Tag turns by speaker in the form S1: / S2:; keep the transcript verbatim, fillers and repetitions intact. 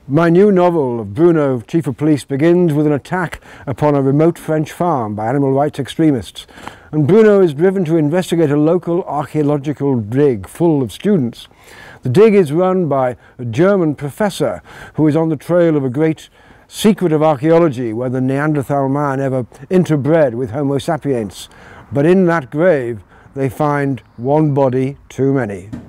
S1: My new novel of Bruno, Chief of Police, begins with an attack upon a remote French farm by animal rights extremists, and Bruno is driven to investigate a local archaeological dig full of students. The dig is run by a German professor who is on the trail of a great secret of archaeology, where the Neanderthal man ever interbred with Homo sapiens. But in that grave they find one body too many.